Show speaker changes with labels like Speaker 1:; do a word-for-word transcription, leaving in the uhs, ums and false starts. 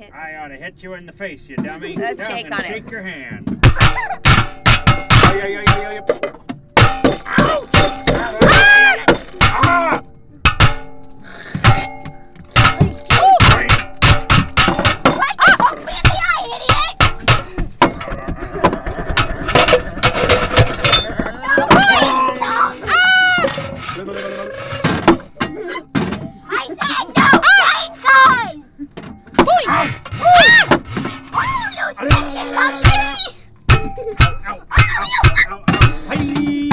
Speaker 1: hit.
Speaker 2: I ought to hit you in the face, you dummy.
Speaker 1: Let's
Speaker 2: Come
Speaker 1: shake
Speaker 2: and
Speaker 1: on
Speaker 2: shake
Speaker 1: it.
Speaker 2: your hand. Ay, ay, ay, ay, ay. Ah! Ow, ow, ow, ow. Hey!